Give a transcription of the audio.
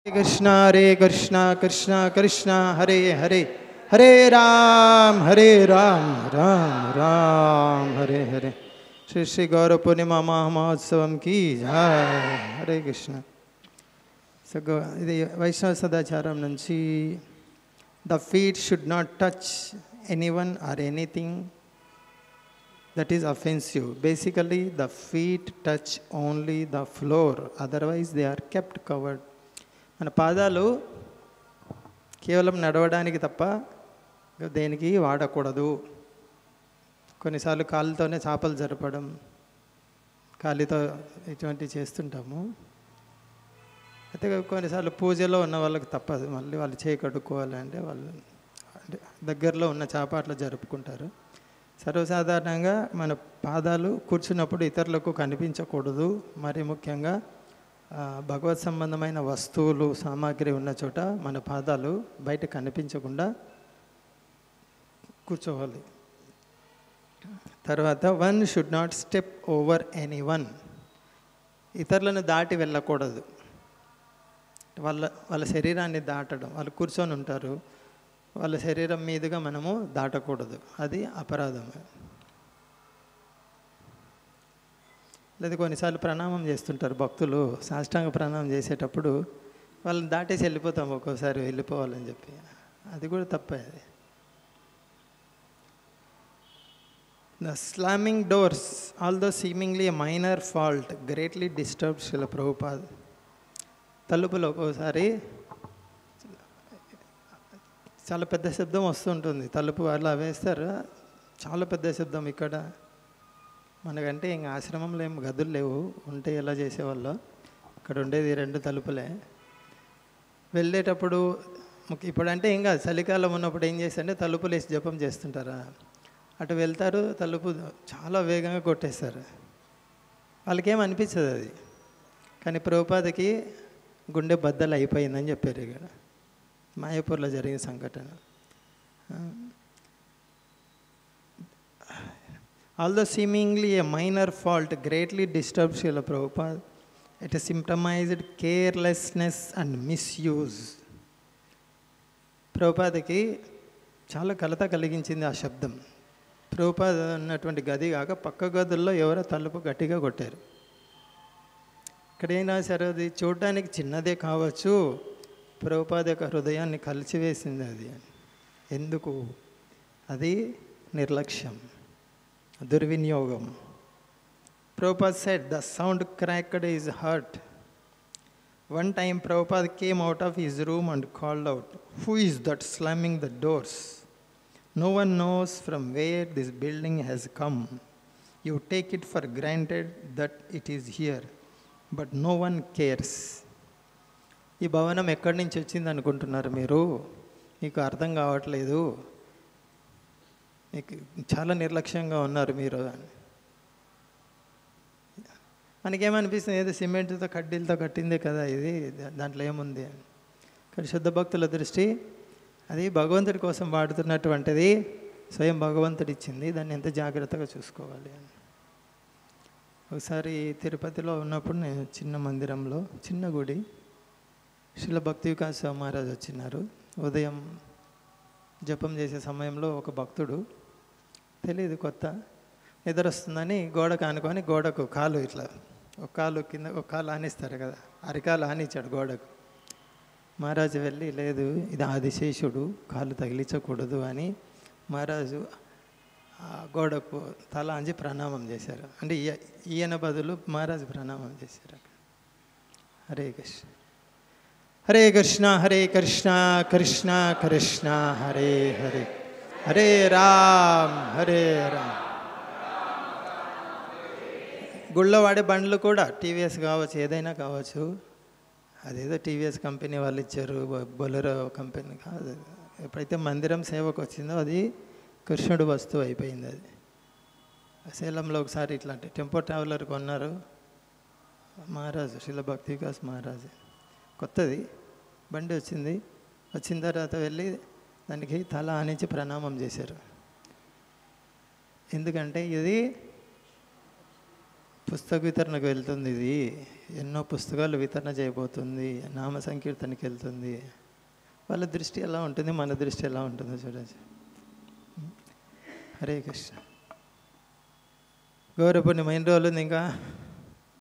Hare Krishna, Krishna Krishna, Hare Hare, Hare Ram, Ram Ram, Hare Hare. Shri Shri Gaura Purnima Mahamahotsavam ki jai. Hare Krishna. So ఇది వైష్ణవ సదాచారం నుంచి the feet should not touch anyone or anything that is offensive. Basically, the feet touch only the floor. Otherwise, they are kept covered. మన పాదాలు కేవలం నడవడానికి తప్ప దేనికి వాడకూడదు. కొన్నిసార్లు కాళ్ళతోనే చేపలు జరపడం, కాలితో ఇటువంటివి చేస్తుంటాము. అయితే కొన్నిసార్లు పూజలో ఉన్న వాళ్ళకి తప్పదు, మళ్ళీ వాళ్ళు చేయి కడుక్కోవాలంటే వాళ్ళు దగ్గరలో ఉన్న చేప అట్లా జరుపుకుంటారు. సర్వసాధారణంగా మన పాదాలు కూర్చున్నప్పుడు ఇతరులకు కనిపించకూడదు. మరి ముఖ్యంగా భగవత్ సంబంధమైన వస్తువులు సామాగ్రి ఉన్న చోట మన పాదాలు బయట కనిపించకుండా కూర్చోవాలి. తర్వాత one should not step over anyone. ఇతరులను దాటి వెళ్ళకూడదు. వాళ్ళ శరీరాన్ని దాటడం, వాళ్ళు కూర్చొని ఉంటారు, వాళ్ళ శరీరం మీదుగా మనము దాటకూడదు, అది అపరాధం. లేదా కొన్నిసార్లు ప్రణామం చేస్తుంటారు భక్తులు, సాష్టాంగ ప్రణామం చేసేటప్పుడు వాళ్ళని దాటేసి వెళ్ళిపోతాం ఒక్కోసారి, వెళ్ళిపోవాలని చెప్పి, అది కూడా తప్పే. అది The slamming doors, although seemingly a minor fault, greatly disturbed Srila Prabhupada. తలుపులో ఒక్కోసారి చాలా పెద్ద శబ్దం వస్తుంటుంది, తలుపు అలా వేస్తారు, చాలా పెద్ద శబ్దం. ఇక్కడ మనకంటే ఇంకా ఆశ్రమంలో ఏం గదులు లేవు, ఉంటే ఎలా చేసేవాళ్ళు, ఇక్కడ ఉండేది 2 తలుపులే. వెళ్ళేటప్పుడు ఇప్పుడంటే ఇంకా చలికాలం ఉన్నప్పుడు ఏం చేస్తారంటే తలుపులు వేసి జపం చేస్తుంటారా, అటు వెళ్తారు, తలుపు చాలా వేగంగా కొట్టేస్తారు, వాళ్ళకేం అనిపించదు అది. కానీ ప్రభుపాదకి గుండె బద్దలు అయిపోయిందని చెప్పారు. ఇక్కడ మాయాపూర్లో జరిగిన సంఘటన. Although seemingly a minor fault, greatly disturbed Srila Prabhupada. It symptomized carelessness and misuse. ప్రభుపాదకి చాలా కలత కలిగించింది ఆ శబ్దం. ప్రభుపాద ఉన్నటువంటి గది కాక పక్క గదుల్లో ఎవరో తలుపు గట్టిగా కొట్టారు. ఇక్కడైనా సరే అది చూడడానికి చిన్నదే కావచ్చు, ప్రభుపాద యొక్క హృదయాన్ని కలిచివేసింది అది. ఎందుకు? అది నిర్లక్ష్యం, దుర్వినియోగం. Prabhupada said, the sound cracked his heart. One time Prabhupada came out of his room and called out, who is that slamming the doors? No one knows from where this building has come. You take it for granted that it is here, but no one cares. ఈ భవనం ఎక్కడి నుంచి వచ్చింది అనుకుంటున్నారు మీరు? మీకు అర్థం కావట్లేదు, మీకు చాలా నిర్లక్ష్యంగా ఉన్నారు మీరు. మనకేమనిపిస్తుంది, ఏదో సిమెంట్తో కడ్డీలతో కట్టిందే కదా ఇది, దాంట్లో ఏముంది అని. కానీ శుద్ధ భక్తుల దృష్టి అది భగవంతుడి కోసం వాడుతున్నటువంటిది, స్వయం భగవంతుడు ఇచ్చింది, దాన్ని ఎంత జాగ్రత్తగా చూసుకోవాలి అని. ఒకసారి తిరుపతిలో ఉన్నప్పుడు నేను చిన్న మందిరంలో, చిన్న గుడి, శ్రీల భక్తి వికాస్ మహారాజ్ వచ్చినారు. ఉదయం జపం చేసే సమయంలో ఒక భక్తుడు, తెలియదు, కొత్త, నిద్ర వస్తుందని గోడకు ఆనుకొని గోడకు కాలు ఇట్లా, ఒక కాలు కింద ఒక కాలు ఆనిస్తారు కదా, అరికాలు ఆనిచ్చాడు గోడకు. మహారాజు వెళ్ళి, లేదు ఇది ఆదిశేషుడు, కాలు తగిలించకూడదు అని మహారాజు గోడకు తల అంచి ప్రణామం చేశారు. అంటే ఈయన బదులు మహారాజు ప్రణామం చేశారు. హరే కృష్ణ, హరే కృష్ణ, హరే కృష్ణ, కృష్ణ కృష్ణ హరే హరే, హరే రామ్, హరే రామ్. గుళ్ళో వాడే బండ్లు కూడా టీవీఎస్ కావచ్చు, ఏదైనా కావచ్చు, అదేదో టీవీఎస్ కంపెనీ వాళ్ళు ఇచ్చారు, బొలెరో కంపెనీ కాదు. ఎప్పుడైతే మందిరం సేవకు వచ్చిందో అది కృష్ణుడు వస్తువు అయిపోయింది. అది సేలంలో ఒకసారి ఇట్లాంటి టెంపో ట్రావెలర్ కొన్నారు మహారాజు, శ్రీల భక్తి వికాస్ మహారాజు. కొత్తది బండి వచ్చింది, వచ్చిన తర్వాత వెళ్ళి దానికి తల ఆనించి ప్రణామం చేశారు. ఎందుకంటే ఇది పుస్తక వితరణకు వెళ్తుంది, ఇది ఎన్నో పుస్తకాలు వితరణ చేయబోతుంది, నామ సంకీర్తనకి వెళ్తుంది. వాళ్ళ దృష్టి ఎలా ఉంటుంది, మన దృష్టి ఎలా ఉంటుందో చూడండి. హరే కృష్ణ. గౌరవ పూర్ణిమ ఎన్ని రోజులు ఉంది ఇంకా?